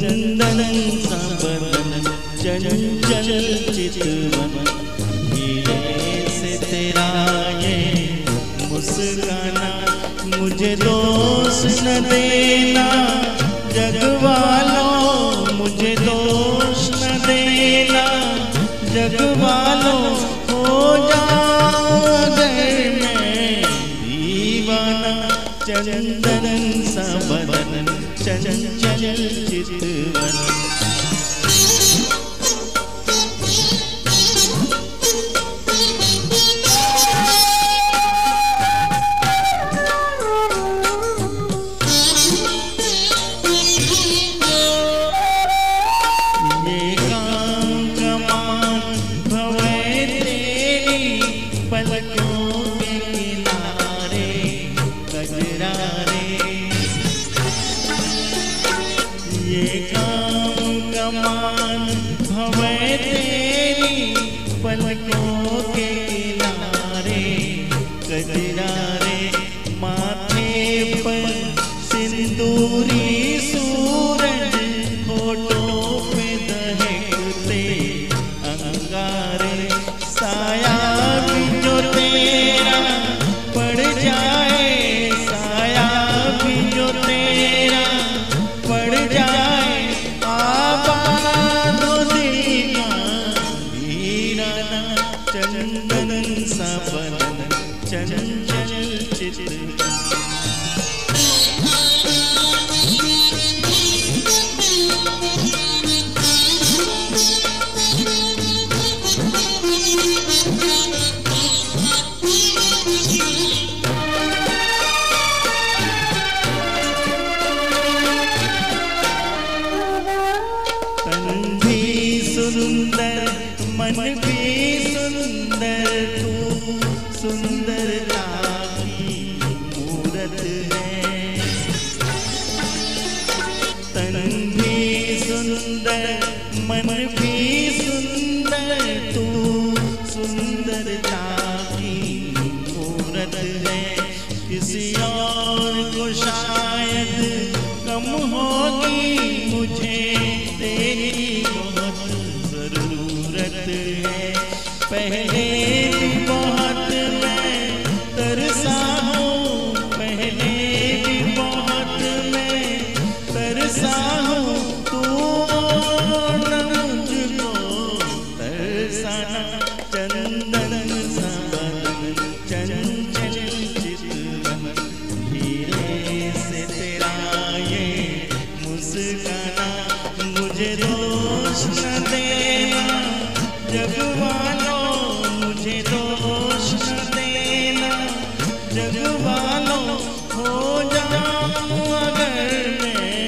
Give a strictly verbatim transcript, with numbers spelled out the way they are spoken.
चंदन सा बदन चंचल चितवन, हीरे से तेरा ये मुस्काना। मुझे दोष न देना जग वालों, मुझे दोष न देना जग वालों, हो जाऊं अगर मैं दीवाना। चंदन सा बदन चंचल चितवन, पलकों के किनारे गजरारे, माथे पर सिंदूरी सूरज, होठों पे दहकते अंगारे। साया भी जो तेरा पड़ जाए, साया भी जो तेरा पड़ जाए, आबाद हो दिल का वीराना। चंदन सा बदन चंचल चितवन, तन भी सुंदर मन भी सुंदर, तू सुंदरता की मूरत है। तन भी सुंदर मन भी सुंदर, तू सुंदरता की मूरत है। किसी और को शायद कम होगी, मुझे तेरी बहुत जरूरत है। पहले भी बहुत मैं तरसा हूँ, पहले भी बहुत मैं तरसा हूँ, तू न मुझको तरसाना। चंदन सा बदन चंचल चितवन, हीरे से तेरा ये मुस्काना। मुझे दोष न देना जग वालों, मुझे दोष न देना जग वालों, हो जाऊं अगर मैं